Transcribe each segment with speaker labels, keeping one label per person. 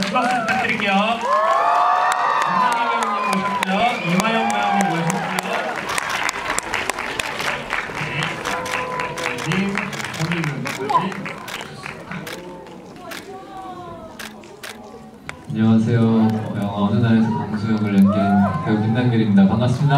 Speaker 1: 큰 박수 부탁드릴게요. 김상희 배우님 모셨고요. 이화영 배우님 모셨고요. 님, 본인 배우님까지.
Speaker 2: 안녕하세요. 영화 어느 날에서 강수 역을 연기한 배우 김남길입니다. 반갑습니다.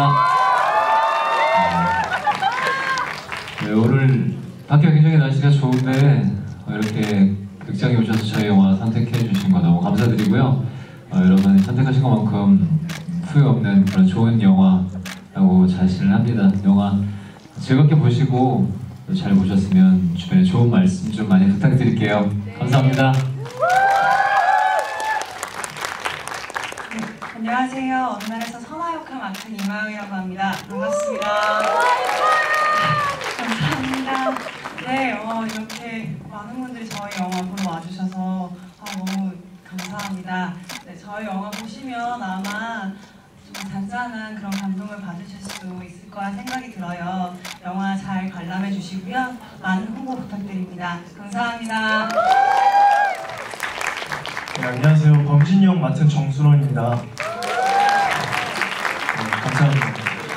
Speaker 2: 네, 오늘 밖에 굉장히 날씨가 좋은데 이렇게 극장에 오셔서 저희 영화 선택해 주신 거 너무 감사드리고요. 여러분이 선택하신 것만큼 후회 없는 그런 좋은 영화라고 자신을 합니다. 영화 즐겁게 보시고 잘 보셨으면 주변에 좋은 말씀 좀 많이 부탁드릴게요. 감사합니다.
Speaker 3: 안녕하세요. 어느 날에서 선아 역할 맡은 이마영이라고 합니다. 반갑습니다. 감사합니다. 네, 이렇게 많은 분들이 저희 영화 보러 와주셔서 너무 감사합니다. 네, 저희 영화 보시면 아마 좀 잔잔한 그런 감동을 받으실 수 있을 거라 생각이 들어요. 영화 잘 관람해 주시고요. 많은 홍보 부탁드립니다. 감사합니다.
Speaker 4: 네, 안녕하세요. 범진이 형 맡은 정순원입니다. 감사합니다.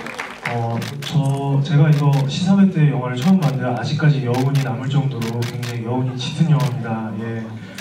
Speaker 4: 제가 이거 시사회 때 영화를 처음 봤는데 아직까지 여운이 남을 정도로 굉장히 여운이 짙은 영화입니다. 예.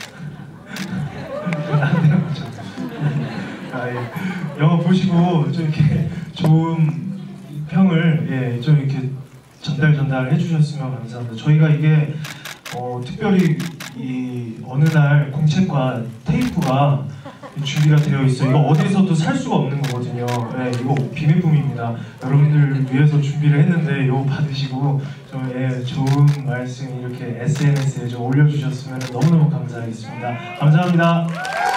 Speaker 4: 예. 영화 보시고 좀 이렇게 좋은 평을 좀 이렇게 전달해 주셨으면 감사합니다. 저희가 이게 특별히 이 어느 날 공책과 테이프가 준비가 되어 있어요. 이거 어디서도 살 수가 없는 거거든요. 네, 이거 비밀품입니다. 여러분들 위해서 준비를 했는데 이거 받으시고 좀 좋은 말씀 이렇게 SNS에 좀 올려주셨으면 너무너무 감사하겠습니다. 감사합니다.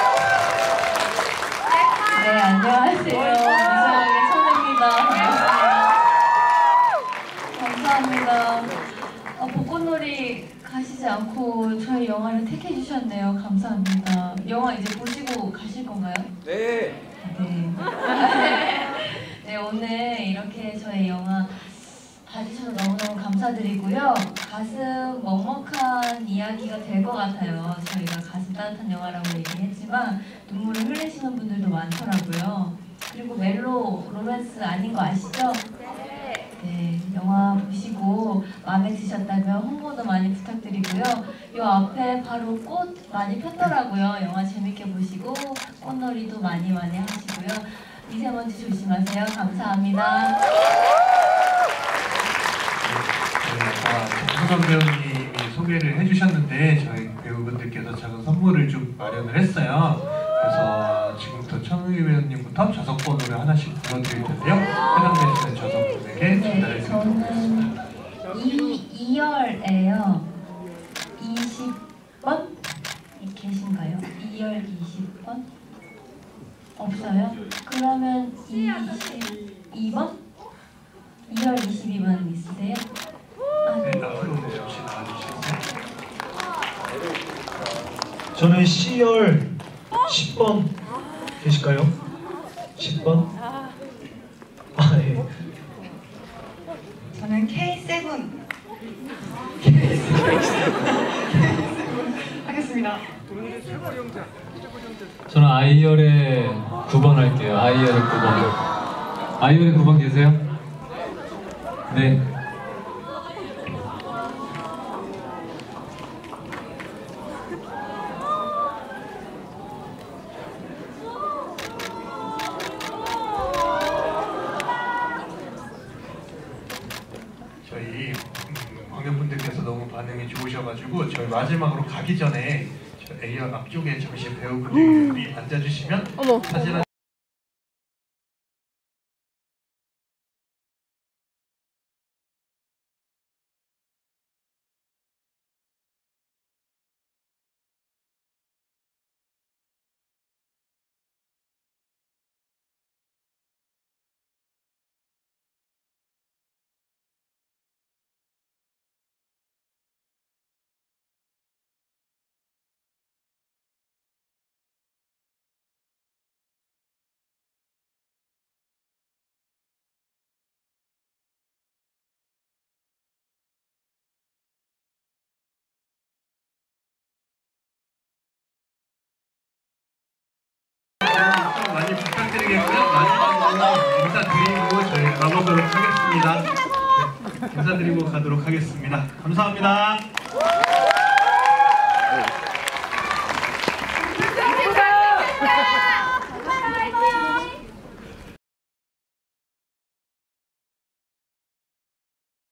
Speaker 5: 네, 안녕하세요. 이상하게 선혜입니다. 감사합니다. 벚꽃놀이 가시지 않고 저희 영화를 택해 주셨네요. 감사합니다. 영화 이제 보시고 가실 건가요?
Speaker 6: 네.
Speaker 5: 네. 네, 오늘 이렇게 저희 영화 봐주셔서 너무너무 감사드리고요. 가슴 먹먹한 이야기가 될 것 같아요. 저희가 가슴 따뜻한 영화라고 얘기했지만 눈물을 흘리시는 분들도 많더라고요. 그리고 멜로 로맨스 아닌 거 아시죠? 네, 영화 보시고 마음에 드셨다면 홍보도 많이 부탁드리고요. 이 앞에 바로 꽃 많이 폈더라고요. 영화 재밌게 보시고 꽃놀이도 많이 하시고요. 미세먼지 조심하세요. 감사합니다.
Speaker 1: 정수선 배우님이 소개를 해주셨는데 저희 배우분들께서 작은 선물을 좀 마련을 했어요. 그래서 지금부터 천우희 배우님부터 저작권으로 하나씩 불러드릴 텐데요. 해당되시는 저작권에게 전달해 드리도록 하겠습니다.
Speaker 5: 저는 2열에요. 20번? 계신가요? 2열 20번? 없어요? 그러면 22번? 2열 22번 있으세요?
Speaker 1: 네, 앞으로 잠시 나와주시겠어요?
Speaker 4: 저는 C열 10번 계실까요? 10번? 예.
Speaker 3: 저는 K7 하겠습니다.
Speaker 2: 저는 아이열의 9번 할게요. 아이열의 9번. 아이열의 9번 계세요? 네.
Speaker 1: 저희 관객분들께서 너무 반응이 좋으셔가지고 저희 마지막으로 가기 전에 저 A열 앞쪽에 잠시 배우분들이 앉아주시면 사진 한 인사드리고 저희 가보도록 하겠습니다. 인사드리고 가도록 하겠습니다. 감사합니다.